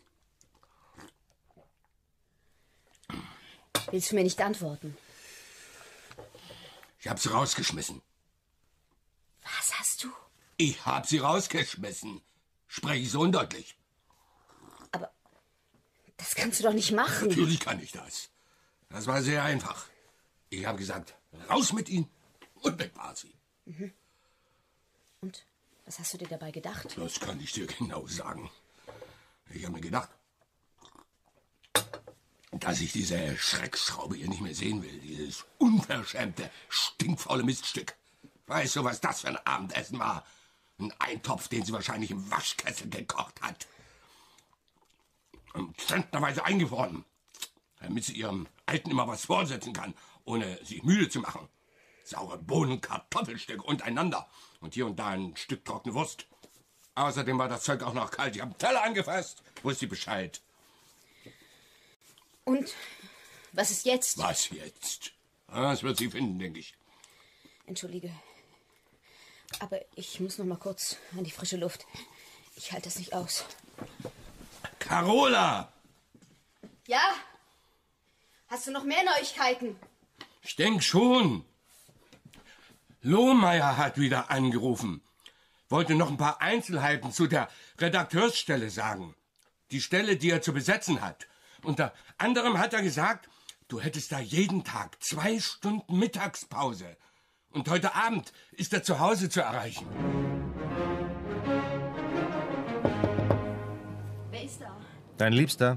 Willst du mir nicht antworten? Ich hab sie rausgeschmissen. Was hast du? Ich hab sie rausgeschmissen. Spreche ich so undeutlich? Aber das kannst du doch nicht machen. Natürlich kann ich das. Das war sehr einfach. Ich habe gesagt, raus mit ihnen und weg war sie. Mhm. Und was hast du dir dabei gedacht? Das kann ich dir genau sagen. Ich habe mir gedacht, dass ich diese Schreckschraube hier nicht mehr sehen will. Dieses unverschämte, stinkfaule Miststück. Weißt du, was das für ein Abendessen war? Ein Eintopf, den sie wahrscheinlich im Waschkessel gekocht hat. Und zentnerweise eingefroren, damit sie ihrem Alten immer was vorsetzen kann, ohne sich müde zu machen. Saure Bohnen, Kartoffelstücke untereinander und hier und da ein Stück trockene Wurst. Außerdem war das Zeug auch noch kalt. Ich habe den Teller angefasst, wusste sie Bescheid. Und was ist jetzt? Was jetzt? Das wird sie finden, denke ich. Entschuldige. Aber ich muss noch mal kurz an die frische Luft. Ich halte das nicht aus. Carola! Ja? Hast du noch mehr Neuigkeiten? Ich denk schon. Lohmeier hat wieder angerufen. Wollte noch ein paar Einzelheiten zu der Redakteursstelle sagen. Die Stelle, die er zu besetzen hat. Unter anderem hat er gesagt, du hättest da jeden Tag 2 Stunden Mittagspause. Und heute Abend ist er zu Hause zu erreichen. Wer ist da? Dein Liebster.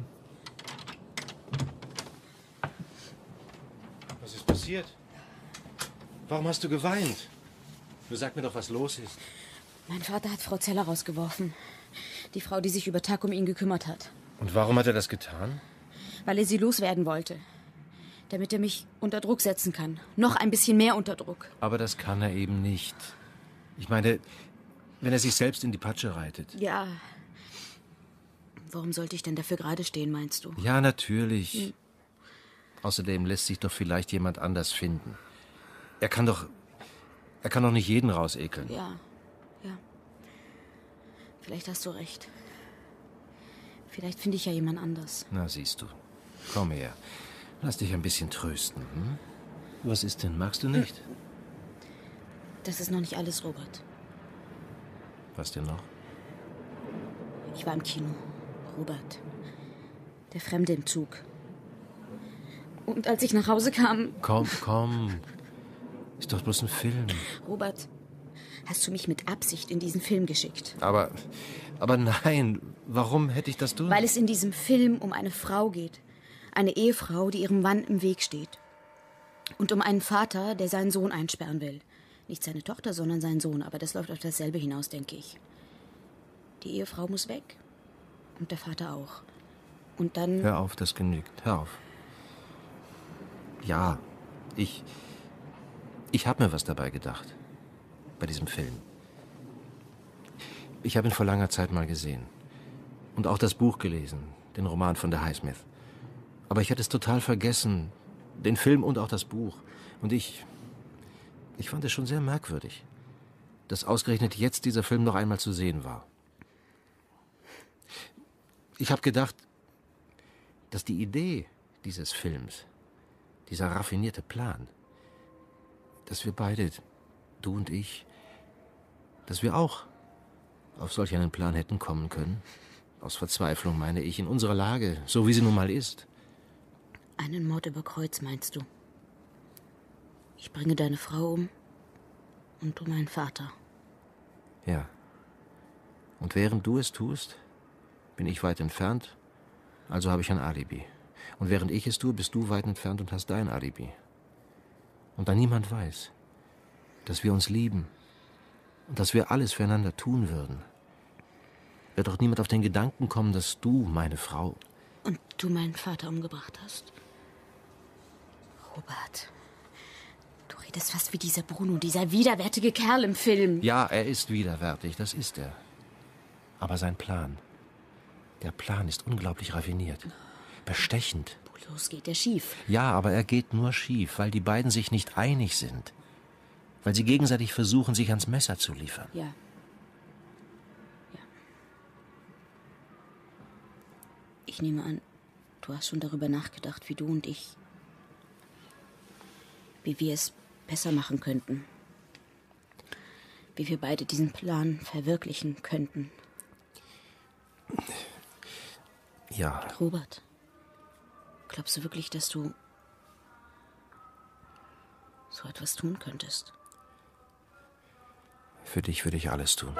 Was ist passiert? Warum hast du geweint? Du sag mir doch, was los ist. Mein Vater hat Frau Zeller rausgeworfen. Die Frau, die sich über Tag um ihn gekümmert hat. Und warum hat er das getan? Weil er sie loswerden wollte. Damit er mich unter Druck setzen kann. Noch ein bisschen mehr unter Druck. Aber das kann er eben nicht. Ich meine, wenn er sich selbst in die Patsche reitet. Ja. Warum sollte ich denn dafür gerade stehen, meinst du? Ja, natürlich. Außerdem lässt sich doch vielleicht jemand anders finden. Er kann doch nicht jeden rausekeln. Ja. Vielleicht hast du recht. Vielleicht finde ich ja jemand anders. Na, siehst du. Komm her. Lass dich ein bisschen trösten. Hm? Was ist denn? Magst du nicht? Das ist noch nicht alles, Robert. Was denn noch? Ich war im Kino. Robert. Der Fremde im Zug. Und als ich nach Hause kam... Komm. Ist doch bloß ein Film. Robert, hast du mich mit Absicht in diesen Film geschickt? Aber nein. Warum hätte ich das tun? Weil es in diesem Film um eine Frau geht. Eine Ehefrau, die ihrem Mann im Weg steht. Und um einen Vater, der seinen Sohn einsperren will. Nicht seine Tochter, sondern seinen Sohn. Aber das läuft auf dasselbe hinaus, denke ich. Die Ehefrau muss weg. Und der Vater auch. Und dann... Hör auf, das genügt. Hör auf. Ja, ich habe mir was dabei gedacht. Bei diesem Film. Ich habe ihn vor langer Zeit mal gesehen. Und auch das Buch gelesen. Den Roman von der Highsmith. Aber ich hatte es total vergessen. Den Film und auch das Buch. Und ich fand es schon sehr merkwürdig, dass ausgerechnet jetzt dieser Film noch einmal zu sehen war. Ich habe gedacht, dass die Idee dieses Films, dieser raffinierte Plan, dass wir beide, du und ich, dass wir auch auf solch einen Plan hätten kommen können. Aus Verzweiflung, meine ich, in unserer Lage, so wie sie nun mal ist. Einen Mord über Kreuz, meinst du? Ich bringe deine Frau um und du meinen Vater. Ja. Und während du es tust, bin ich weit entfernt, also habe ich ein Alibi. Und während ich es tue, bist du weit entfernt und hast dein Alibi. Und da niemand weiß, dass wir uns lieben und dass wir alles füreinander tun würden, wird doch niemand auf den Gedanken kommen, dass du, meine Frau... Und du meinen Vater umgebracht hast? Robert, du redest fast wie dieser Bruno, dieser widerwärtige Kerl im Film. Ja, er ist widerwärtig, das ist er. Aber sein Plan, der Plan ist unglaublich raffiniert, bestechend. Bloß geht er schief. Ja, aber er geht nur schief, weil die beiden sich nicht einig sind. Weil sie gegenseitig versuchen, sich ans Messer zu liefern. Ja. Ich nehme an, du hast schon darüber nachgedacht, wie du und ich, wie wir es besser machen könnten. Wie wir beide diesen Plan verwirklichen könnten. Ja. Robert, glaubst du wirklich, dass du so etwas tun könntest? Für dich würde ich alles tun.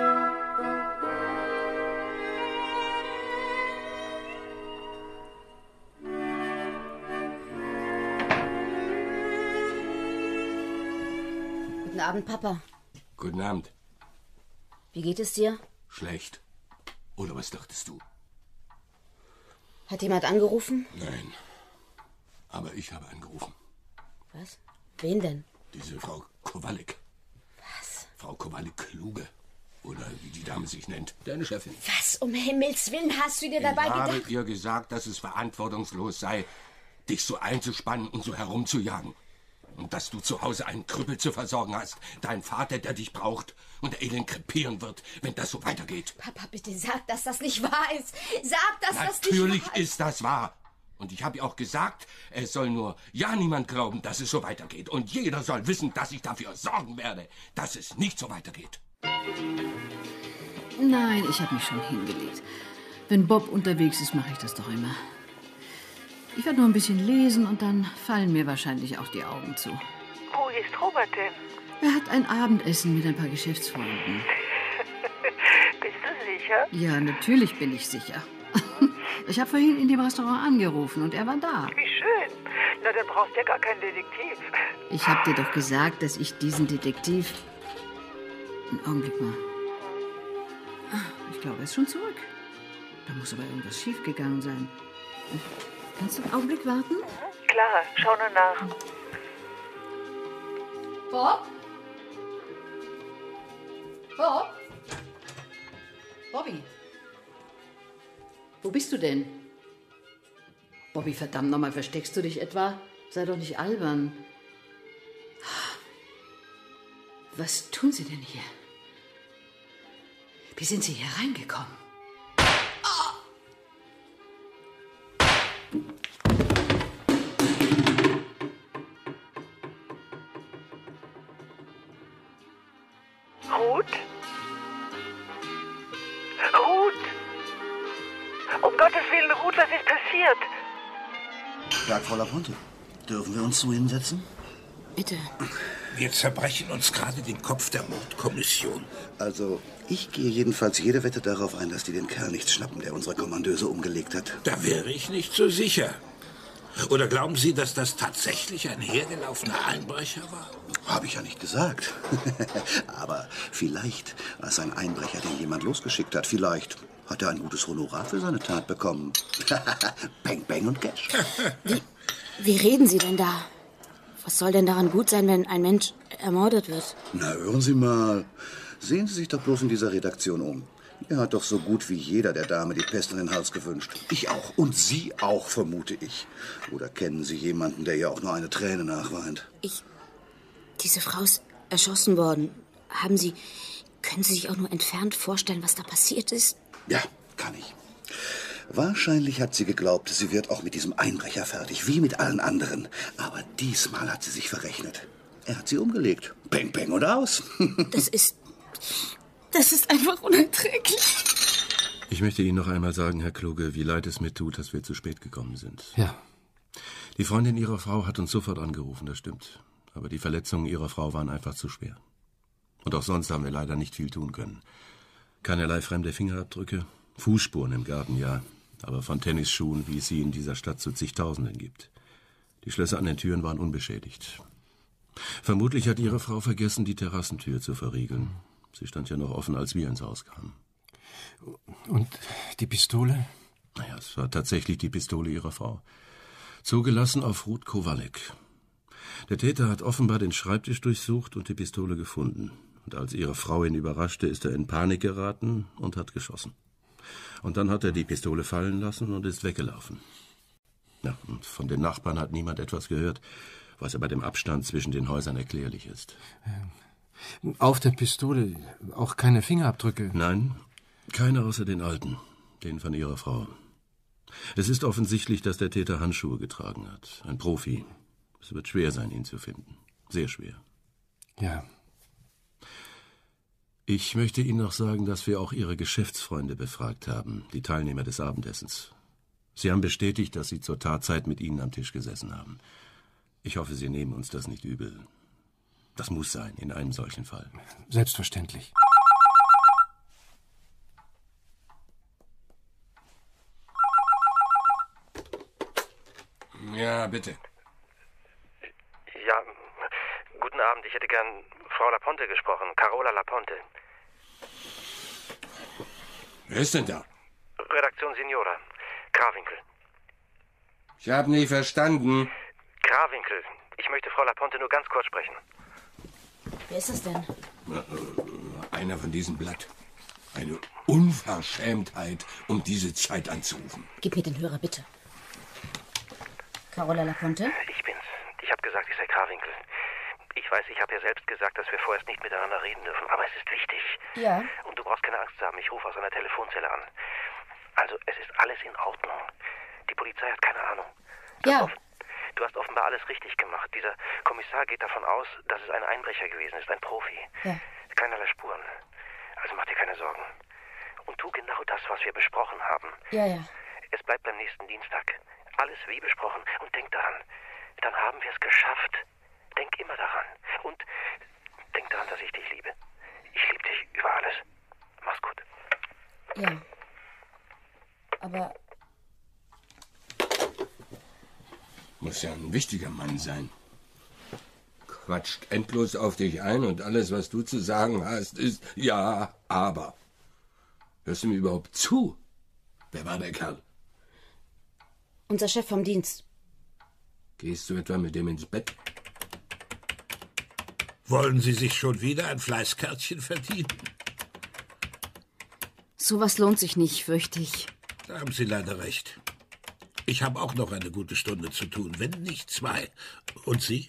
Guten Abend, Papa. Guten Abend. Wie geht es dir? Schlecht. Oder was dachtest du? Hat jemand angerufen? Nein. Aber ich habe angerufen. Was? Wen denn? Diese Frau Kowalik. Was? Frau Kowalik-Kluge. Oder wie die Dame sich nennt. Deine Chefin. Was um Himmels Willen hast du dir dabei gedacht? Ich habe ihr gesagt, dass es verantwortungslos sei, dich so einzuspannen und so herumzujagen. Und dass du zu Hause einen Krüppel zu versorgen hast. Dein Vater, der dich braucht und der elend krepieren wird, wenn das so weitergeht. Papa, bitte sag, dass das nicht wahr ist. Sag, dass das nicht wahr ist. Natürlich ist das wahr. Und ich habe ihr auch gesagt, es soll nur ja niemand glauben, dass es so weitergeht. Und jeder soll wissen, dass ich dafür sorgen werde, dass es nicht so weitergeht. Nein, ich habe mich schon hingelegt. Wenn Bob unterwegs ist, mache ich das doch immer. Ich werde noch ein bisschen lesen und dann fallen mir wahrscheinlich auch die Augen zu. Wo ist Robert denn? Er hat ein Abendessen mit ein paar Geschäftsfreunden. Bist du sicher? Ja, natürlich bin ich sicher. Ich habe vorhin in dem Restaurant angerufen und er war da. Wie schön. Na, dann brauchst du ja gar keinen Detektiv. Ich habe dir doch gesagt, dass ich diesen Detektiv... Einen Augenblick mal. Ich glaube, er ist schon zurück. Da muss aber irgendwas schiefgegangen sein. Kannst du einen Augenblick warten? Klar, schau nur nach. Bob? Bob? Bobby? Wo bist du denn? Bobby, verdammt nochmal, versteckst du dich etwa? Sei doch nicht albern. Was tun Sie denn hier? Wie sind Sie hier reingekommen? Ruth? Ruth? Um Gottes Willen, Ruth, was ist passiert? Tag, Frau Laponte. Dürfen wir uns zu Ihnen setzen? Bitte. Wir zerbrechen uns gerade den Kopf der Mordkommission. Also, ich gehe jedenfalls jede Wette darauf ein, dass die den Kerl nicht schnappen, der unsere Kommandeuse umgelegt hat. Da wäre ich nicht so sicher. Oder glauben Sie, dass das tatsächlich ein hergelaufener Einbrecher war? Habe ich ja nicht gesagt. Aber vielleicht war es ein Einbrecher, den jemand losgeschickt hat. Vielleicht hat er ein gutes Honorar für seine Tat bekommen. Bang, bang und Cash. Wie reden Sie denn da? Was soll denn daran gut sein, wenn ein Mensch ermordet wird? Na, hören Sie mal. Sehen Sie sich doch bloß in dieser Redaktion um. Er hat doch so gut wie jeder der Dame die Pest in den Hals gewünscht. Ich auch. Und Sie auch, vermute ich. Oder kennen Sie jemanden, der ihr auch nur eine Träne nachweint? Diese Frau ist erschossen worden. Können Sie sich auch nur entfernt vorstellen, was da passiert ist? Ja, kann ich. Wahrscheinlich hat sie geglaubt, sie wird auch mit diesem Einbrecher fertig, wie mit allen anderen. Aber diesmal hat sie sich verrechnet. Er hat sie umgelegt. Bang, bang und aus. Das ist einfach unerträglich. Ich möchte Ihnen noch einmal sagen, Herr Kluge, wie leid es mir tut, dass wir zu spät gekommen sind. Ja. Die Freundin Ihrer Frau hat uns sofort angerufen, das stimmt. Aber die Verletzungen Ihrer Frau waren einfach zu schwer. Und auch sonst haben wir leider nicht viel tun können. Keinerlei fremde Fingerabdrücke, Fußspuren im Garten, ja. Aber von Tennisschuhen, wie es sie in dieser Stadt zu zigtausenden gibt. Die Schlösser an den Türen waren unbeschädigt. Vermutlich hat Ihre Frau vergessen, die Terrassentür zu verriegeln. Sie stand ja noch offen, als wir ins Haus kamen. Und die Pistole? Naja, es war tatsächlich die Pistole Ihrer Frau. Zugelassen auf Ruth Kowalek. Der Täter hat offenbar den Schreibtisch durchsucht und die Pistole gefunden. Und als Ihre Frau ihn überraschte, ist er in Panik geraten und hat geschossen. Und dann hat er die Pistole fallen lassen und ist weggelaufen. Ja, und von den Nachbarn hat niemand etwas gehört, was ja bei dem Abstand zwischen den Häusern erklärlich ist. Auf der Pistole auch keine Fingerabdrücke? Nein, keine außer den alten, den von Ihrer Frau. Es ist offensichtlich, dass der Täter Handschuhe getragen hat. Ein Profi. Es wird schwer sein, ihn zu finden. Sehr schwer. Ja. Ich möchte Ihnen noch sagen, dass wir auch Ihre Geschäftsfreunde befragt haben, die Teilnehmer des Abendessens. Sie haben bestätigt, dass Sie zur Tatzeit mit Ihnen am Tisch gesessen haben. Ich hoffe, Sie nehmen uns das nicht übel. Das muss sein, in einem solchen Fall. Selbstverständlich. Ja, bitte. Ja, guten Abend. Ich hätte gern Frau Laponte gesprochen. Carola Laponte. Wer ist denn da? Redaktion Signora. Krawinkel. Ich habe nie verstanden. Krawinkel. Ich möchte Frau Laponte nur ganz kurz sprechen. Wer ist das denn? Einer von diesem Blatt. Eine Unverschämtheit, um diese Zeit anzurufen. Gib mir den Hörer, bitte. Carola Laponte? Ich bin's. Ich habe gesagt, ich sei Krawinkel. Ich weiß, ich habe ja selbst gesagt, dass wir vorerst nicht miteinander reden dürfen, aber es ist wichtig. Ja. Und du brauchst keine Angst zu haben. Ich rufe aus einer Telefonzelle an. Also, es ist alles in Ordnung. Die Polizei hat keine Ahnung. Ja. Du hast offenbar alles richtig gemacht. Dieser Kommissar geht davon aus, dass es ein Einbrecher gewesen ist, ein Profi. Ja. Keinerlei Spuren. Also mach dir keine Sorgen. Und tu genau das, was wir besprochen haben. Ja, ja. Es bleibt beim nächsten Dienstag. Alles wie besprochen. Und denk daran, dann haben wir es geschafft. Denk immer daran. Und denk daran, dass ich dich liebe. Ich liebe dich über alles. Mach's gut. Ja. Aber Muss ja ein wichtiger Mann sein. Quatscht endlos auf dich ein und alles, was du zu sagen hast, ist ja, aber. Hörst du mir überhaupt zu? Wer war der Kerl? Unser Chef vom Dienst. Gehst du etwa mit dem ins Bett? Wollen Sie sich schon wieder ein Fleißkärtchen verdienen? Sowas lohnt sich nicht, fürchte ich. Da haben Sie leider recht. Ich habe auch noch eine gute Stunde zu tun, wenn nicht 2. Und Sie?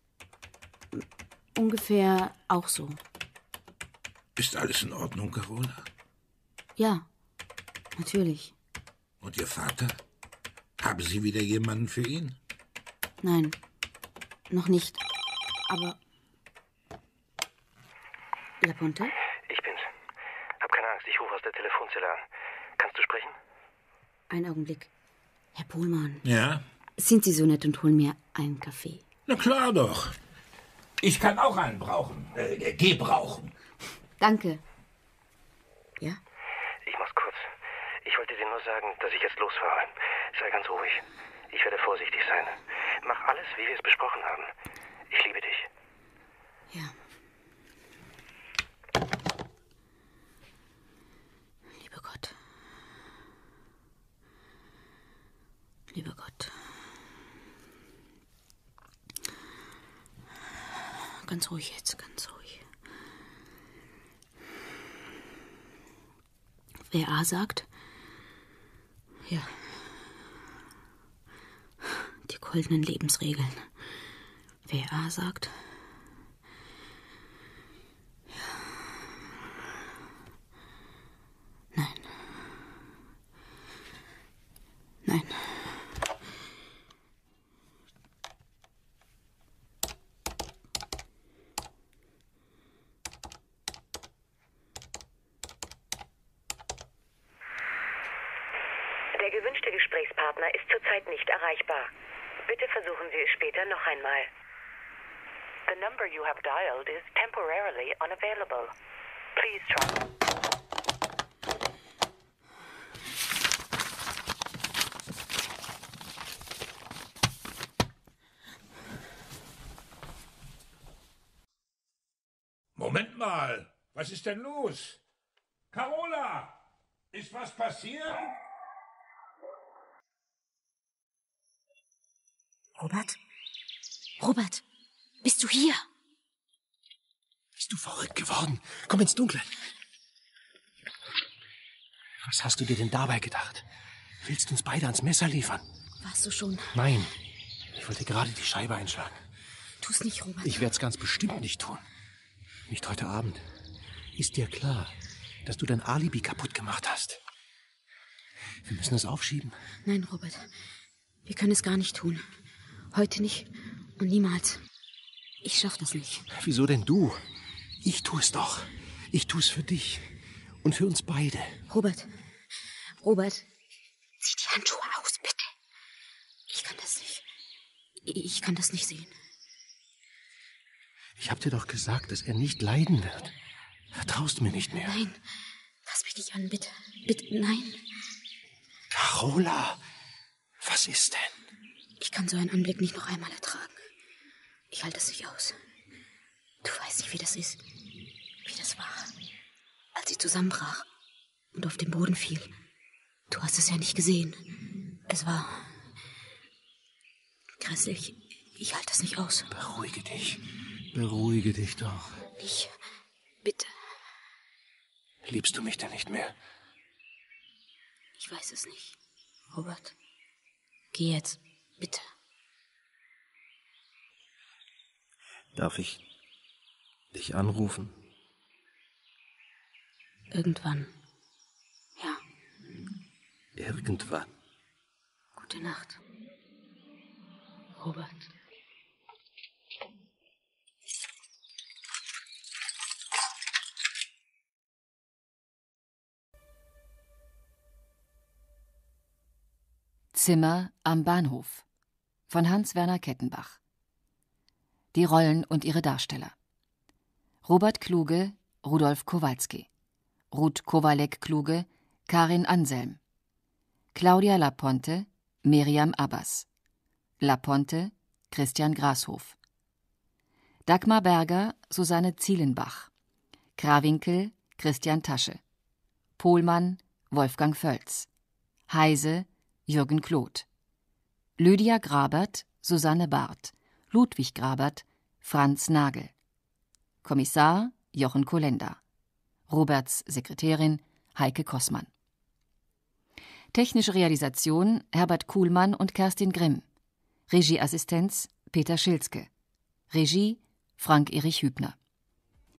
Ungefähr auch so. Ist alles in Ordnung, Carola? Ja, natürlich. Und Ihr Vater? Haben Sie wieder jemanden für ihn? Nein, noch nicht. Aber... Laponte? Ich bin's. Hab keine Angst, ich rufe aus der Telefonzelle an. Kannst du sprechen? Einen Augenblick. Herr Pohlmann. Ja? Sind Sie so nett und holen mir einen Kaffee? Na klar doch. Ich kann auch einen brauchen. Gebrauchen. Danke. Ja? Ich mach's kurz. Ich wollte dir nur sagen, dass ich jetzt losfahre. Sei ganz ruhig. Ich werde vorsichtig sein. Mach alles, wie wir es besprochen haben. Ich liebe dich. Ja. Lieber Gott. Lieber Gott. Ganz ruhig jetzt, ganz ruhig. Wer A sagt, ja. Die goldenen Lebensregeln. Wer A sagt, ja. Nein. Nein. Der gewünschte Gesprächspartner ist zurzeit nicht erreichbar. Bitte versuchen Sie es später noch einmal. The number you have dialed is temporarily unavailable. Please try. Moment mal. Was ist denn los? Carola! Ist was passiert? Robert? Robert, bist du hier? Bist du verrückt geworden? Komm ins Dunkle. Was hast du dir denn dabei gedacht? Willst du uns beide ans Messer liefern? Warst du schon? Nein. Ich wollte gerade die Scheibe einschlagen. Tu's nicht, Robert. Ich werde es ganz bestimmt nicht tun. Nicht heute Abend. Ist dir klar, dass du dein Alibi kaputt gemacht hast? Wir müssen es aufschieben. Nein, Robert. Wir können es gar nicht tun. Heute nicht und niemals. Ich schaff das nicht. Wieso denn du? Ich tue es doch. Ich tue es für dich. Und für uns beide. Robert. Robert. Zieh die Handschuhe aus, bitte. Ich kann das nicht. Ich kann das nicht sehen. Ich hab dir doch gesagt, dass er nicht leiden wird. Vertraust du mir nicht mehr? Nein. Lass mich nicht an, bitte. Bitte, nein. Carola, was ist denn? Ich kann so einen Anblick nicht noch einmal ertragen. Ich halte es nicht aus. Du weißt nicht, wie das ist. Wie das war. Als sie zusammenbrach und auf den Boden fiel. Du hast es ja nicht gesehen. Es war grässlich. Ich halte das nicht aus. Beruhige dich. Beruhige dich doch. Ich. Bitte. Liebst du mich denn nicht mehr? Ich weiß es nicht. Robert. Geh jetzt. Bitte. Darf ich dich anrufen? Irgendwann. Ja. Irgendwann. Gute Nacht. Robert. Zimmer am Bahnhof von Hans-Werner Kettenbach. Die Rollen und ihre Darsteller: Robert Kluge, Rudolf Kowalski, Ruth Kowalek-Kluge, Karin Anselm, Claudia Laponte, Miriam Abbas, Laponte, Christian Grashof. Dagmar Berger, Susanne Zielenbach. Krawinkel, Christian Tasche. Pohlmann, Wolfgang Völz. Heise, Jürgen Kloth. Lydia Grabert, Susanne Barth. Ludwig Grabert, Franz Nagel. Kommissar, Jochen Kolenda. Roberts Sekretärin, Heike Kossmann. Technische Realisation, Herbert Kuhlmann und Kerstin Grimm. Regieassistenz, Peter Schilzke. Regie, Frank-Erich Hübner.